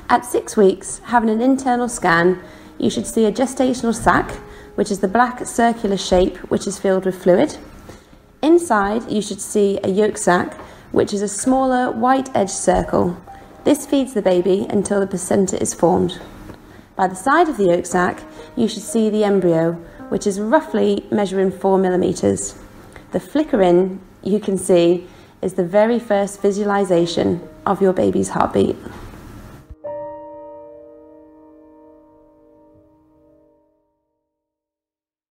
At 6 weeks, having an internal scan, you should see a gestational sac, which is the black circular shape which is filled with fluid. Inside, you should see a yolk sac, which is a smaller white-edged circle. This feeds the baby until the placenta is formed. By the side of the yolk sac, you should see the embryo, which is roughly measuring 4 millimeters. The flickering you can see is the very first visualization of your baby's heartbeat.